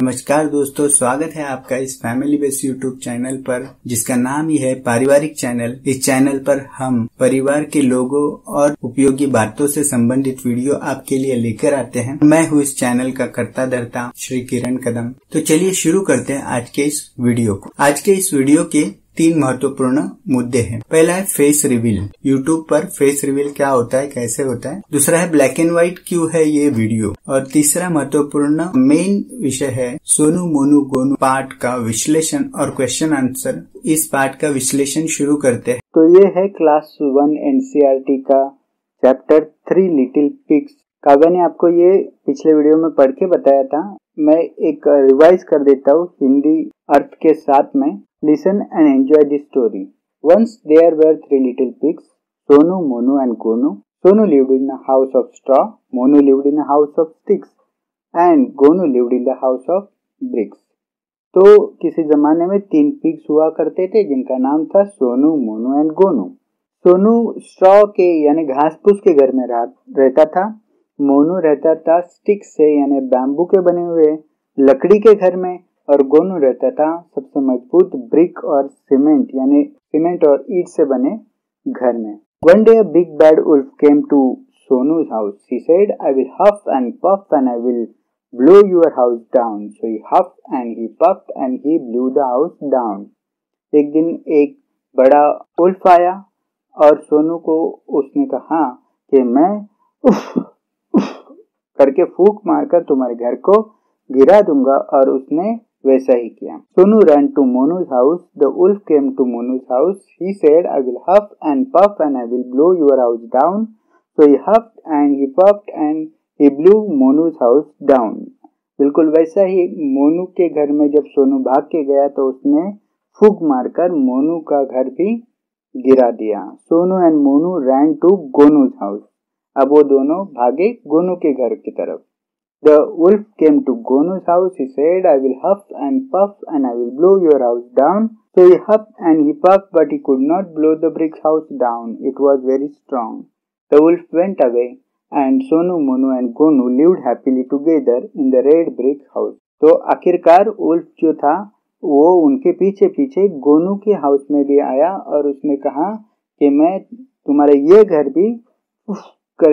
नमस्कार दोस्तों, स्वागत है आपका इस फैमिली बेस यूट्यूब चैनल पर, जिसका नाम ही है पारिवारिक चैनल। इस चैनल पर हम परिवार के लोगों और उपयोगी बातों से संबंधित वीडियो आपके लिए लेकर आते हैं। मैं हूँ इस चैनल का कर्ता धर्ता श्री किरण कदम। तो चलिए शुरू करते हैं आज के इस वीडियो को। आज के इस वीडियो के 3 महत्वपूर्ण मुद्दे हैं। पहला है फेस रिवील। यूट्यूब पर फेस रिवील क्या होता है, कैसे होता है। दूसरा है ब्लैक एंड व्हाइट क्यों है ये वीडियो। और तीसरा महत्वपूर्ण मेन विषय है सोनू मोनू गोनू पार्ट का विश्लेषण और क्वेश्चन आंसर। इस पार्ट का विश्लेषण शुरू करते हैं। तो ये है क्लास 1 एनसीईआरटी का चैप्टर 3 लिटिल पिग्स। काव्या ने आपको ये पिछले वीडियो में पढ़ के बताया था। मैं एक रिवाइज कर देता हूँ हिंदी अर्थ के साथ में। Listen and enjoy the story. Once there were 3 little pigs, Sonu, Monu and Gonu. Sonu lived in a house of straw, Monu lived in a house of sticks, and Gonu lived in the house of bricks. तो किसी जमाने में 3 pigs हुआ करते थे जिनका नाम था सोनू, मोनू एंड गोनू। सोनू स्ट्रॉ के यानी घास फूस के घर में रहता था। मोनू रहता था स्टिक्स से यानी बैम्बू के बने हुए लकड़ी के घर में, और गोनू रहता था सबसे मजबूत ब्रिक और सीमेंट यानी सीमेंट और ईंट से बने घर में। One day a big bad wolf came to Sonu's house. He said, "I will huff and puff and I will blow your house down." So he huffed and he puffed and he blew the house down. एक दिन एक बड़ा Ulf आया और सोनू को उसने कहा कि मैं उफ उफ करके फूंक मारकर तुम्हारे घर को गिरा दूंगा, और उसने वैसा ही किया। Sonu ran to Monu's house. The wolf came to Monu's house. He said, "I will huff and puff and I will blow your house down." So he huffed and he puffed and he blew Monu's house down. बिल्कुल वैसा ही मोनू के घर में जब सोनू भाग के गया तो उसने फूंक मारकर मोनू का घर भी गिरा दिया। Sonu and Monu ran to Gonu's house. अब वो दोनों भागे गोनू के घर की तरफ। The wolf came to Gonu's house. He said, "I will huff and puff and I will blow your house down." So he huffed and he puffed, but he could not blow the brick house down. It was very strong. The wolf went away, and Sonu, Monu and Gonu lived happily together in the red brick house. तो आखिरकार wolf जो था वो उनके पीछे पीछे गोनू के house में भी आया और उसने कहा कि मैं तुम्हारे ये घर भी फुफ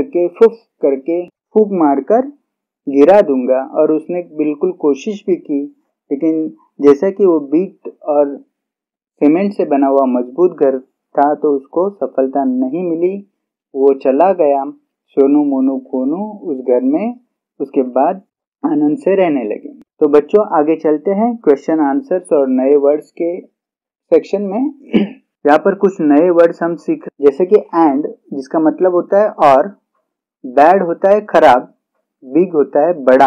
करके फूंक मारकर गिरा दूंगा। और उसने बिल्कुल कोशिश भी की, लेकिन जैसा कि वो बीट और सीमेंट से बना हुआ मजबूत घर था तो उसको सफलता नहीं मिली। वो चला गया। सोनू, मोनू, गोनू उस घर में उसके बाद आनंद से रहने लगे। तो बच्चों आगे चलते हैं क्वेश्चन आंसर्स और नए वर्ड्स के सेक्शन में। यहाँ पर कुछ नए वर्ड्स हम सीख, जैसे कि एंड जिसका मतलब होता है और, बैड होता है खराब, बिग होता है बड़ा,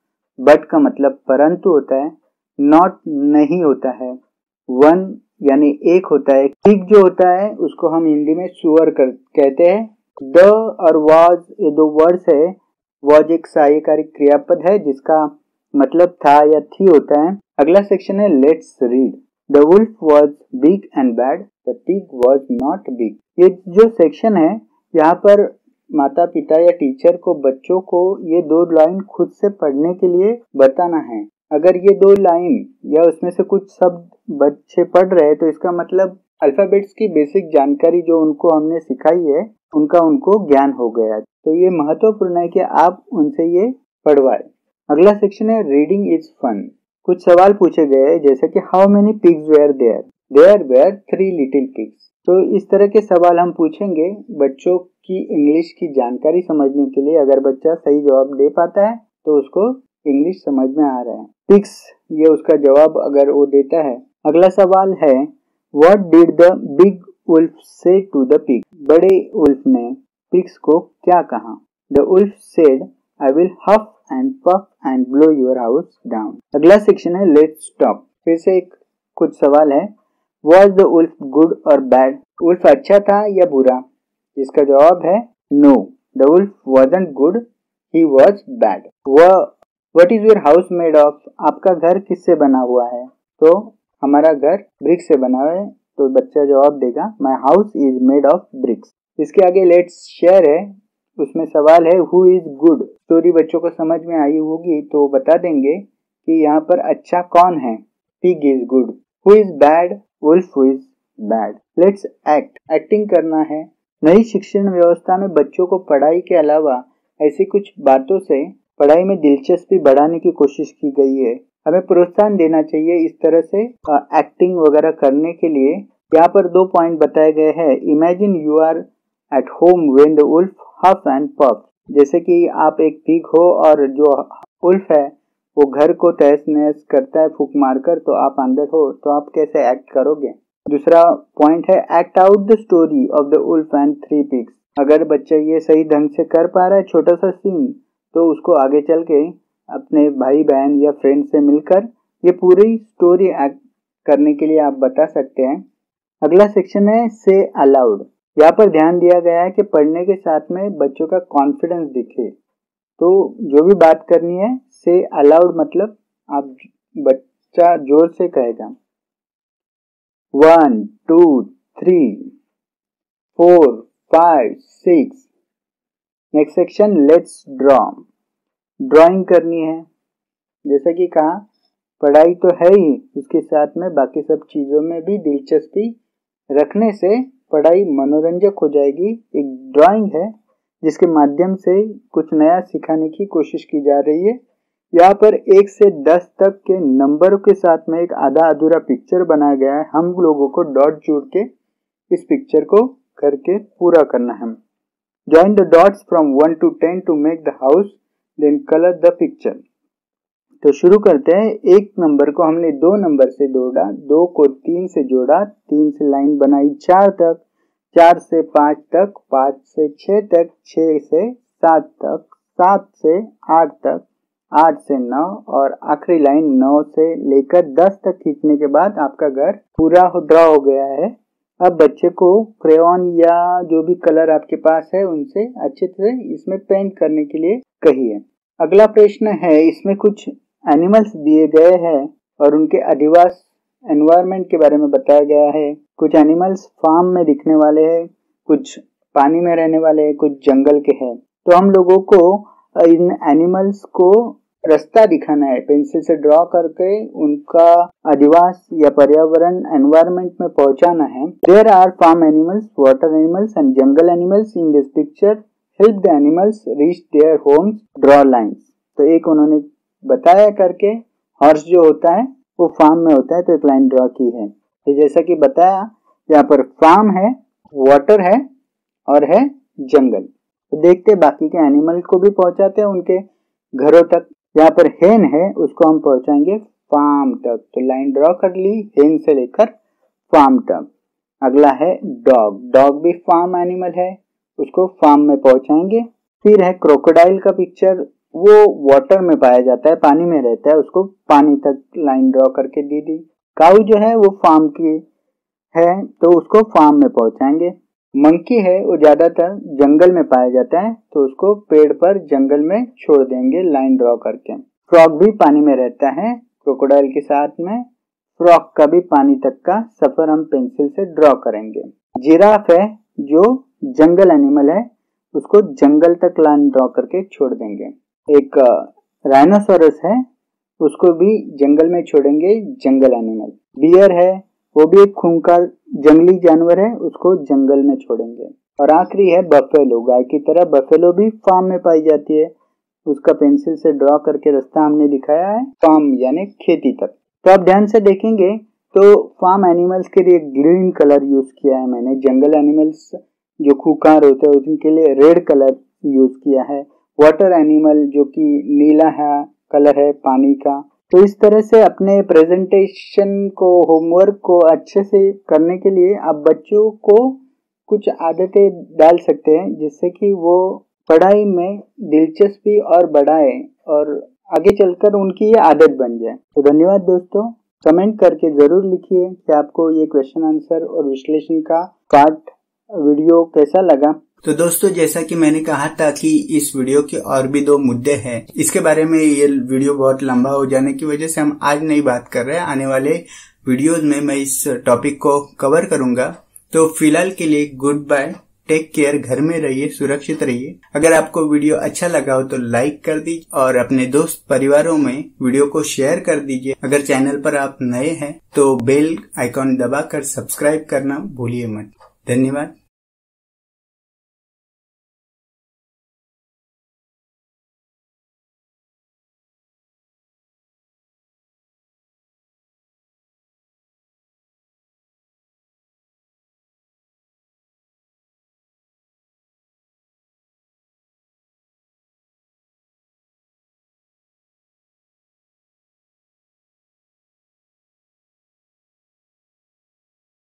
बट का मतलब परंतु होता है, नॉट नहीं होता है, वन यानी एक होता है, पिग जो होता है उसको हम हिंदी में सुअर कहते हैं। द और वाज ये 2 वर्ड्स है। वाज एक सहायकारी क्रियापद है जिसका मतलब था या थी होता है। अगला सेक्शन है let's read. The wolf was big and bad, the pig was not big. ये जो सेक्शन है यहाँ पर माता पिता या टीचर को बच्चों को ये 2 लाइन खुद से पढ़ने के लिए बताना है। अगर ये 2 लाइन या उसमें से कुछ शब्द बच्चे पढ़ रहे हैं तो इसका मतलब अल्फाबेट्स की बेसिक जानकारी जो उनको हमने सिखाई है उनका उनको ज्ञान हो गया। तो ये महत्वपूर्ण है कि आप उनसे ये पढ़वाएं। अगला सेक्शन है रीडिंग इज फन। कुछ सवाल पूछे गए जैसे कि how many pigs were there. There were 3 little pigs. तो इस तरह के सवाल हम पूछेंगे बच्चों की इंग्लिश की जानकारी समझने के लिए। अगर बच्चा सही जवाब दे पाता है तो उसको इंग्लिश समझ में आ रहा है। पिग्स ये उसका जवाब अगर वो देता है। अगला सवाल है what did the big wolf say to the pig. बड़े वुल्फ ने पिग्स को क्या कहा। The wolf said I will huff and puff and blow your house down. अगला सेक्शन है लेट्स टॉक। फिर से कुछ सवाल है Was the wolf good or bad? Wolf अच्छा था या बुरा। इसका जवाब है no. The wolf wasn't good. He was bad. What is your house made of? आपका घर किससे बना हुआ है। तो हमारा घर ब्रिक से बना है। तो बच्चा जवाब देगा My house is made of bricks. इसके आगे लेट्स शेयर है। उसमें सवाल है Who is good? स्टोरी बच्चों को समझ में आई होगी तो बता देंगे कि यहाँ पर अच्छा कौन है, pig is good, who is bad, wolf who is bad. Let's act, acting करना है। नई शिक्षण व्यवस्था में बच्चों को पढ़ाई के अलावा ऐसी कुछ बातों से पढ़ाई में दिलचस्पी बढ़ाने की कोशिश की गई है। हमें प्रोत्साहन देना चाहिए इस तरह से एक्टिंग वगैरह करने के लिए। यहाँ पर 2 पॉइंट बताए गए हैं। Imagine you are at home when the wolf huff and puff, जैसे कि आप एक पिग हो और जो वुल्फ है वो घर को तहस नहस करता है फूंक मारकर, तो आप अंदर हो तो आप कैसे एक्ट करोगे। दूसरा पॉइंट है act out the story of the wolf and 3 pigs. अगर बच्चा ये सही ढंग से कर पा रहा है छोटा सा सीन, तो उसको आगे चल के अपने भाई बहन या फ्रेंड से मिलकर ये पूरी स्टोरी एक्ट करने के लिए आप बता सकते हैं। अगला सेक्शन है से अलाउड। यहाँ पर ध्यान दिया गया है कि पढ़ने के साथ में बच्चों का कॉन्फिडेंस दिखे, तो जो भी बात करनी है से अलाउड मतलब आप बच्चा जोर से कहेगा 1 2 3 4 5 6। Next section let's draw. Drawing करनी है। जैसा कि कहा पढ़ाई तो है ही, उसके साथ में बाकी सब चीजों में भी दिलचस्पी रखने से पढ़ाई मनोरंजक हो जाएगी। एक ड्राइंग है जिसके माध्यम से कुछ नया सिखाने की कोशिश की जा रही है। यहाँ पर 1 से 10 तक के नंबर के साथ में एक आधा अधूरा पिक्चर बनाया गया है। हम लोगों को डॉट जोड़ के इस पिक्चर को करके पूरा करना है। Join the dots from 1 to 10 to make the house, then colour the picture. तो शुरू करते हैं। 1 नंबर को हमने 2 नंबर से जोड़ा, 2 को 3 से जोड़ा, 3 से लाइन बनाई 4 तक, 4 से 5 तक, 5 से 6 तक, 6 से 7 तक, 7 से 8 तक, 8 से 9 और आखिरी लाइन 9 से लेकर 10 तक खींचने के बाद आपका घर पूरा ड्रॉ हो गया है। अब बच्चे को क्रेयॉन या जो भी कलर आपके पास है उनसे अच्छे से इसमें पेंट करने के लिए कहिए। अगला प्रश्न है, इसमें कुछ एनिमल्स दिए गए हैं और उनके अधिवास एनवायरनमेंट के बारे में बताया गया है। कुछ एनिमल्स फार्म में दिखने वाले हैं, कुछ पानी में रहने वाले हैं, कुछ जंगल के हैं। तो हम लोगों को इन एनिमल्स को रास्ता दिखाना है, पेंसिल से ड्रॉ करके उनका अधिवास या पर्यावरण एनवायरनमेंट में पहुंचाना है। There are farm animals, water animals and jungle animals in this picture, help the animals reach their homes, draw lines. तो एक उन्होंने बताया करके, हॉर्स जो होता है वो फार्म में होता है, तो एक लाइन ड्रॉ की है। तो जैसा कि बताया यहाँ पर फार्म है, वाटर है और है जंगल। तो देखते बाकी के एनिमल को भी पहुंचाते हैं उनके घरों तक। यहाँ पर हेन है, उसको हम पहुंचाएंगे फार्म तक, तो लाइन ड्रॉ कर ली हेन से लेकर फार्म तक। अगला है डॉग। डॉग भी फार्म एनिमल है, उसको फार्म में पहुंचाएंगे। फिर है क्रोकोडाइल का पिक्चर, वो वाटर में पाया जाता है, पानी में रहता है, उसको पानी तक लाइन ड्रॉ करके दी दी। काऊ जो है वो फार्म की है, तो उसको फार्म में पहुंचाएंगे। मंकी है, वो ज्यादातर जंगल में पाया जाता है, तो उसको पेड़ पर जंगल में छोड़ देंगे लाइन ड्रॉ करके। फ्रॉग भी पानी में रहता है क्रोकोडाइल के साथ में, फ्रॉग का भी पानी तक का सफर हम पेंसिल से ड्रॉ करेंगे। जिराफ है जो जंगल एनिमल है, उसको जंगल तक लाइन ड्रॉ करके छोड़ देंगे। एक राइनोसोरस है, उसको भी जंगल में छोड़ेंगे, जंगल एनिमल। बियर है, वो भी एक खूंखार जंगली जानवर है, उसको जंगल में छोड़ेंगे। और आखिरी है बफेलो। गाय की तरह बफेलो भी फार्म में पाई जाती है, उसका पेंसिल से ड्रॉ करके रास्ता हमने दिखाया है फार्म यानी खेती तक। तो आप ध्यान से देखेंगे तो फार्म एनिमल्स के लिए ग्रीन कलर यूज किया है मैंने, जंगल एनिमल्स जो खूंखार होते हैं उनके लिए रेड कलर यूज किया है, वाटर एनिमल जो कि नीला है कलर है पानी का। तो इस तरह से अपने प्रेजेंटेशन को, होमवर्क को अच्छे से करने के लिए आप बच्चों को कुछ आदतें डाल सकते हैं, जिससे कि वो पढ़ाई में दिलचस्पी और बढ़ाए और आगे चलकर उनकी ये आदत बन जाए। तो धन्यवाद दोस्तों, कमेंट करके जरूर लिखिए कि आपको ये क्वेश्चन आंसर और विश्लेषण का पार्ट वीडियो कैसा लगा। तो दोस्तों, जैसा कि मैंने कहा था कि इस वीडियो के और भी 2 मुद्दे हैं, इसके बारे में ये वीडियो बहुत लंबा हो जाने की वजह से हम आज नहीं बात कर रहे हैं। आने वाले वीडियोज में मैं इस टॉपिक को कवर करूंगा। तो फिलहाल के लिए गुड बाय, टेक केयर, घर में रहिए, सुरक्षित रहिए। अगर आपको वीडियो अच्छा लगा हो तो लाइक कर दीजिए और अपने दोस्त परिवारों में वीडियो को शेयर कर दीजिए। अगर चैनल पर आप नए हैं तो बेल आइकॉन दबाकर सब्सक्राइब करना भूलिए मत। धन्यवाद।